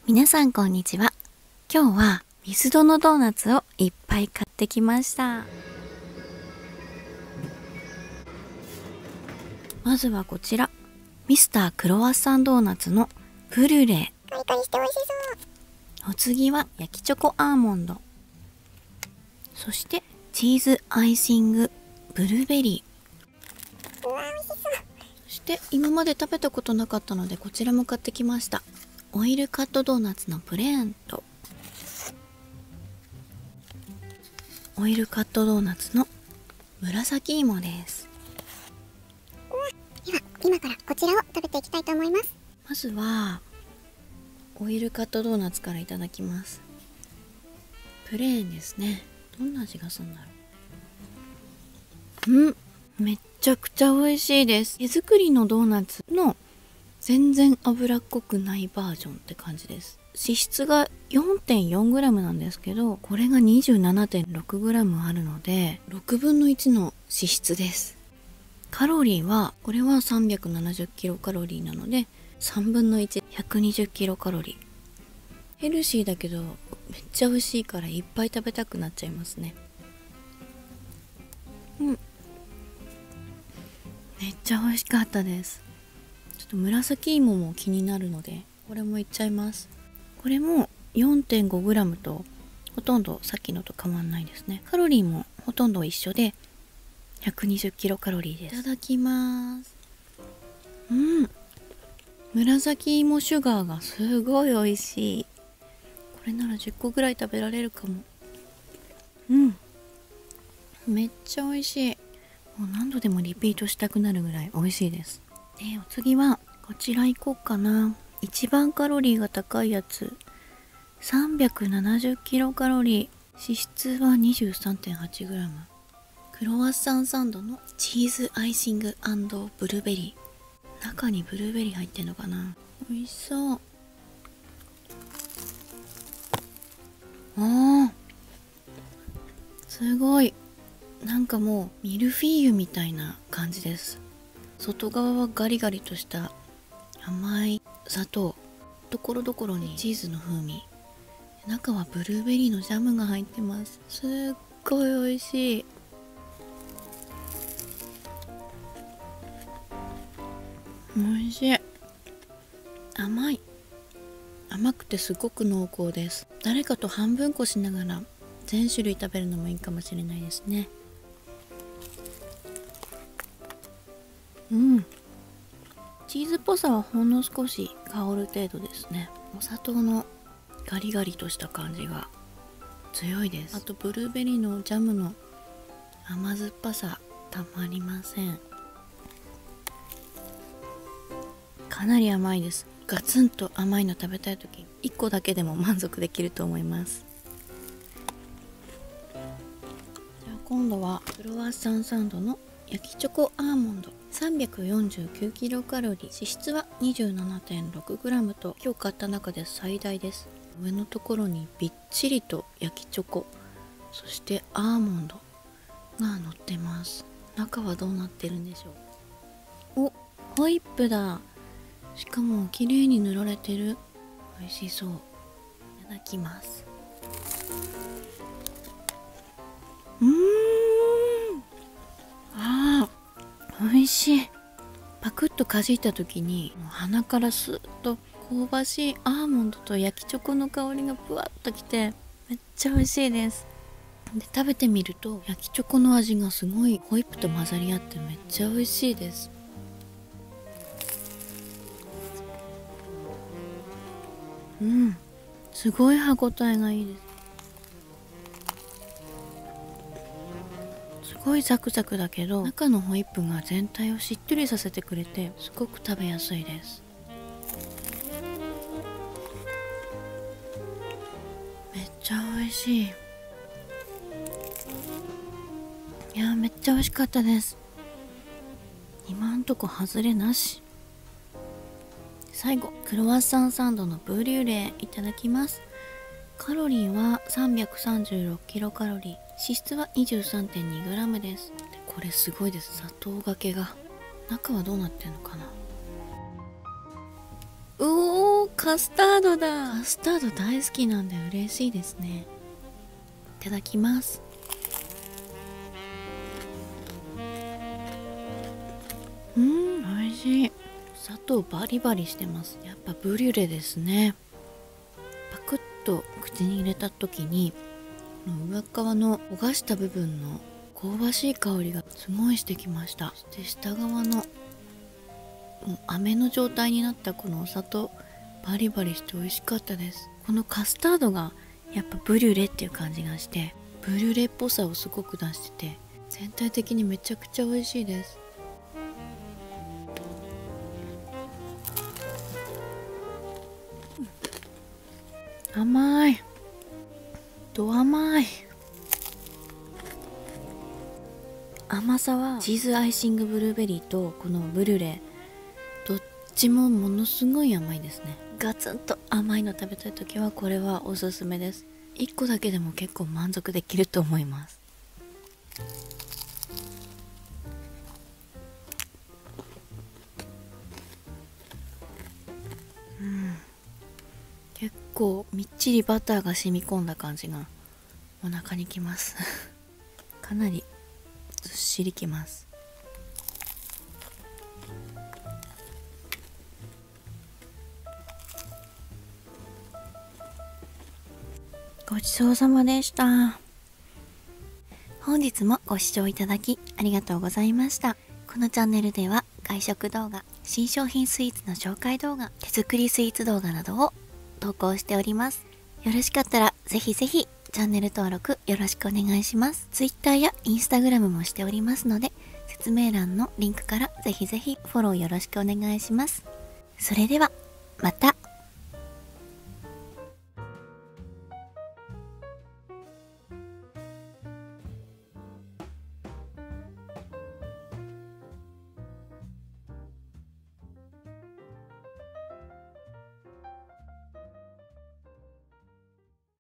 皆さんこんにちは。今日はミスドのドーナツをいっぱい買ってきました。まずはこちら、ミスタークロワッサンドーナツのブリュレ。 カリカリして美味しそう。 お次は焼きチョコアーモンド。そしてチーズアイシングブルーベリー。 うわ、美味しそう。 そして今まで食べたことなかったのでこちらも買ってきました。オイルカットドーナツのプレーンとオイルカットドーナツの紫芋です。 では今からこちらを食べていきたいと思います。 まずはオイルカットドーナツからいただきます。プレーンですね。どんな味がするんだろう。めっちゃくちゃ美味しいです。手作りのドーナツの全然脂っこくないバージョンって感じです。脂質が 4.4g なんですけど、これが 27.6g あるので6分の1の脂質です。カロリーはこれは370キロカロリーなので3分の1120キロカロリー。ヘルシーだけどめっちゃ美味しいからいっぱい食べたくなっちゃいますね。めっちゃ美味しかったです。ちょっと紫芋も気になるのでこれもいっちゃいます。これも 4.5g とほとんどさっきのと変わんないですね。カロリーもほとんど一緒で120キロカロリーです。いただきます。紫芋シュガーがすごい美味しい。これなら10個ぐらい食べられるかも。めっちゃ美味しい。もう何度でもリピートしたくなるぐらい美味しいです。で、お次はこちら行こうかな。一番カロリーが高いやつ、370キロカロリー、脂質は 23.8g。 クロワッサンサンドのチーズアイシング&ブルーベリー。中にブルーベリー入ってんのかな。美味しそう。すごい、なんかもうミルフィーユみたいな感じです。外側はガリガリとした甘い砂糖、ところどころにチーズの風味、中はブルーベリーのジャムが入ってます。すっごい美味しい。美味しい。甘くてすごく濃厚です。誰かと半分こしながら全種類食べるのもいいかもしれないですね。チーズっぽさはほんの少し香る程度ですね。お砂糖のガリガリとした感じが強いです。あとブルーベリーのジャムの甘酸っぱさたまりません。かなり甘いです。ガツンと甘いの食べたい時1個だけでも満足できると思います。じゃあ今度はクロワッサンサンドの焼きチョコアーモンド、349キロカロリー、脂質は 27.6g と今日買った中で最大です。上のところにびっちりと焼きチョコ、そしてアーモンドが乗ってます。中はどうなってるんでしょう。お、ホイップだ。しかも綺麗に塗られてる。美味しそう。いただきます。美味しい。パクッとかじった時に鼻からスーッと香ばしいアーモンドと焼きチョコの香りがふわっときてめっちゃ美味しいです。で、食べてみると焼きチョコの味がすごいホイップと混ざり合ってめっちゃ美味しいです。すごい歯ごたえがいいです。すごいザクザクだけど中のホイップが全体をしっとりさせてくれてすごく食べやすいです。めっちゃ美味しい。いや、めっちゃ美味しかったです。今んとこ外れなし。最後、クロワッサンサンドのブリュレいただきます。カロリーは336キロカロリー、脂質は 23.2g です。で、これすごいです。砂糖がけが。中はどうなってんのかな。 カスタードだ。カスタード大好きなんで嬉しいですね。いただきます。美味しい。砂糖バリバリしてます。やっぱブリュレですね。パクッと口に入れた時に上側の焦がした部分の香ばしい香りがすごいしてきました。そして下側のもう飴の状態になったこのお砂糖バリバリして美味しかったです。このカスタードがやっぱブリュレっていう感じがして、ブリュレっぽさをすごく出してて、全体的にめちゃくちゃ美味しいです。甘い。ど甘い。甘さはチーズアイシングブルーベリーとこのブリュレどっちもものすごい甘いですね。ガツンと甘いの食べたい時はこれはおすすめです。1個だけでも結構満足できると思います。結構みっちりバターが染み込んだ感じがお腹にきますかなりずっしりきます。ごちそうさまでした。本日もご視聴いただきありがとうございました。このチャンネルでは外食動画、新商品スイーツの紹介動画、手作りスイーツ動画などを投稿しております。よろしかったらぜひぜひチャンネル登録よろしくお願いします。Twitter や Instagram もしておりますので、説明欄のリンクからぜひぜひフォローよろしくお願いします。それではまた